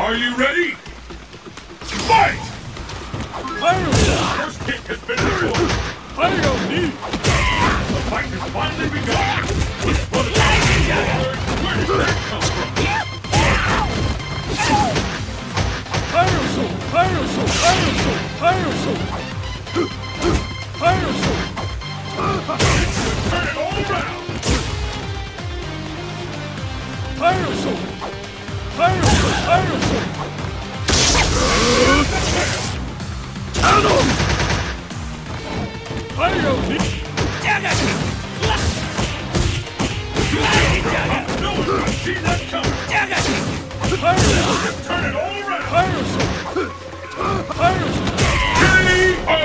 Are you ready? Fight! First kick has been recorded. The fight has finally begun. Where did that come from? Turn it all around. Adon! No one can see that coming. Turn it all around. KO!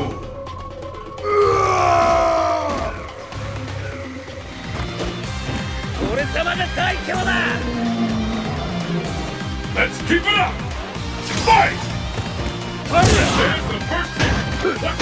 Let's keep it up! Fight! There's the first hit! What's next?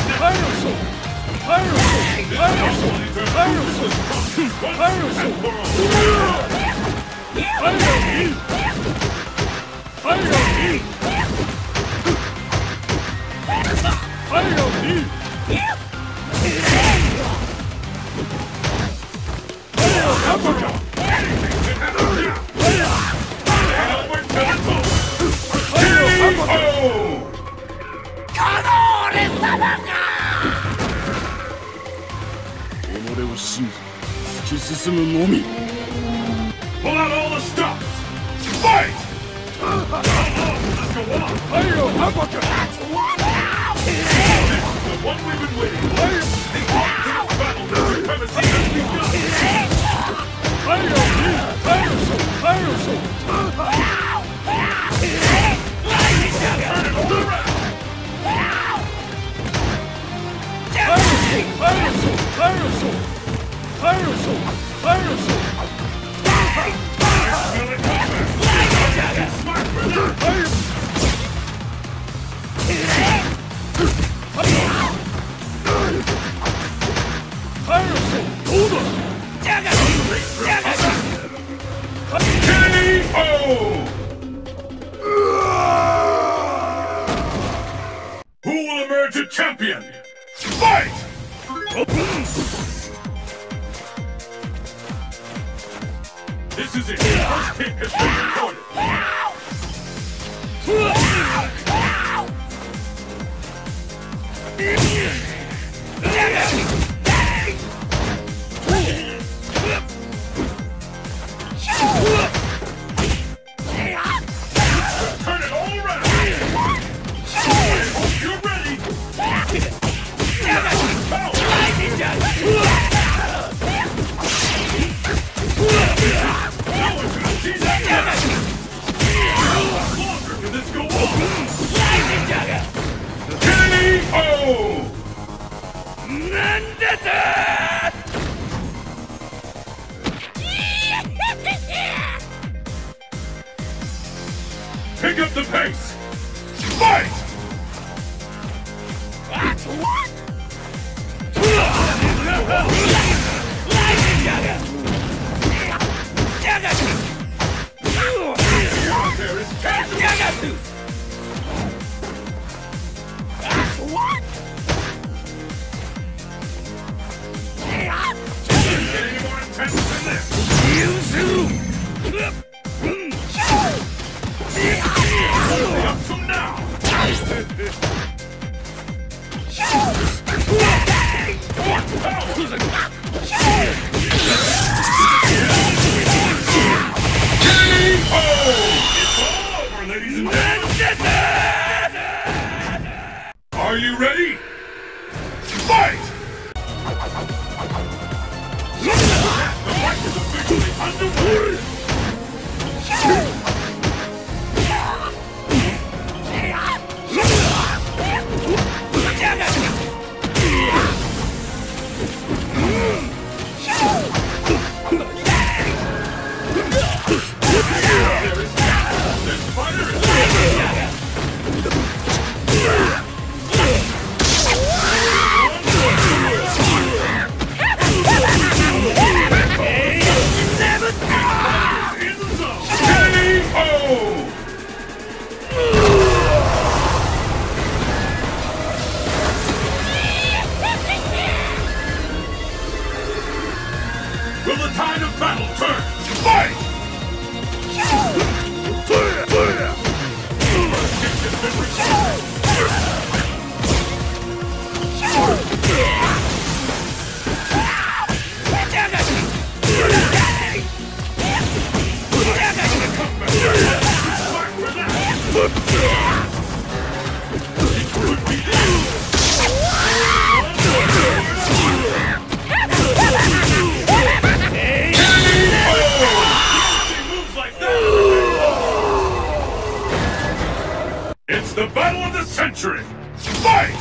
Pull out all the stops! Fight! Let's go on! This is the one we've been waiting for! The ultimate battle for supremacy has begun! Turn it all around! Who will emerge a champion? Fight! This is it. First kick has been recorded. Turn it all around. I hope you're ready. No one can see that. How much longer can this go on? KO! Pick up the pace! Fight! There is casual! Any more intense than this? The battle turns. Fight! It's the battle of the century! Fight!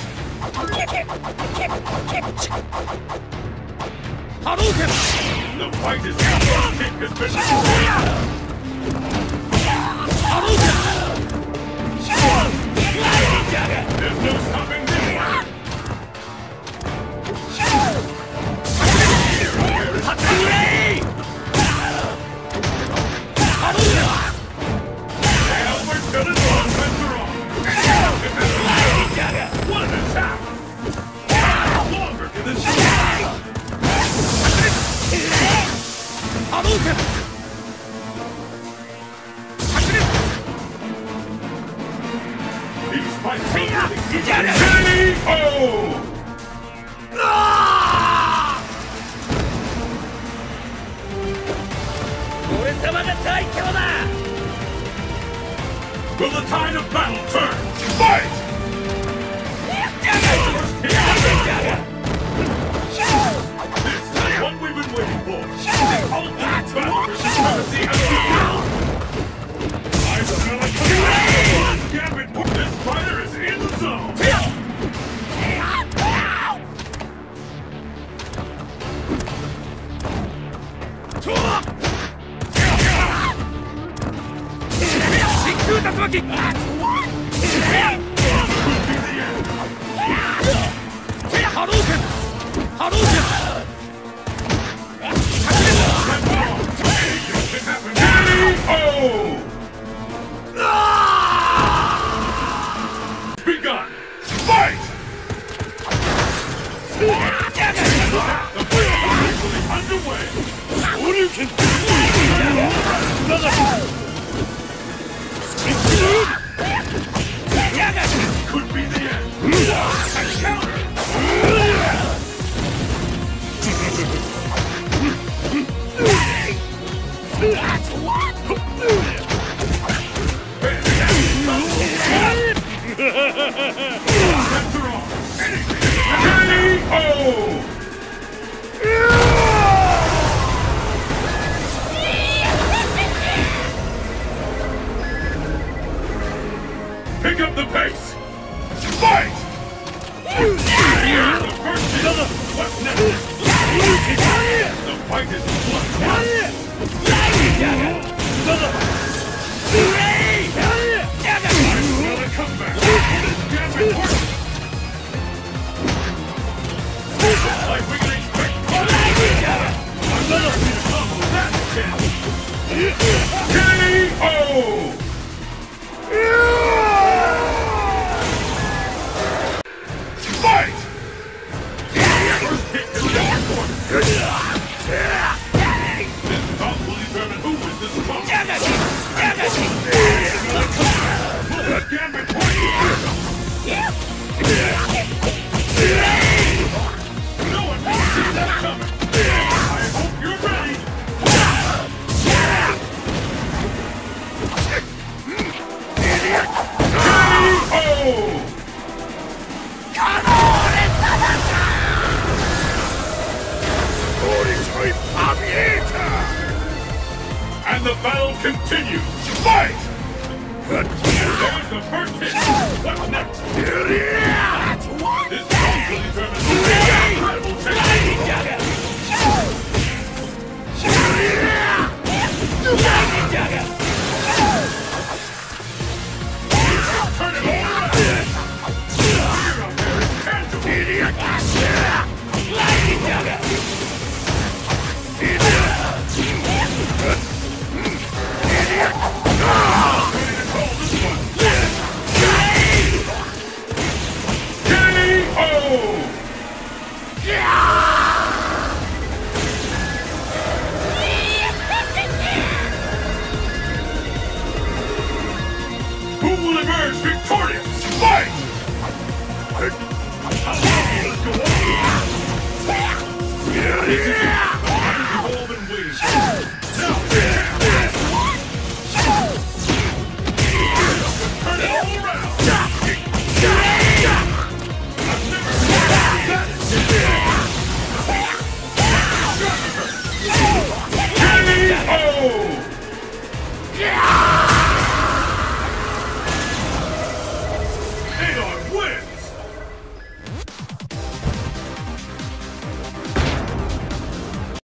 The fight is now. Kick has been There's no stopping this one! We're done it all, what an attack! How longer can this These fights are KO! Will the tide of battle turn? Fight! This is what we've been waiting for. The ultimate battle for supremacy has begun. I smell like Gambit. This fighter is in the zone. Begun! Fight! The fight is actually underway! Could be the end! A counter! Pick up the pace! Fight! The first hit! What's next? The fight is bloodbath! Another comeback! Gambit works! Looks like we can expect another combo that KO! Fight! First hit is important. This bout will determine who is the strongest. Gambit point! No one can see that coming. I hope you're ready. And the battle continues. Fight! There's the first hit. What's next?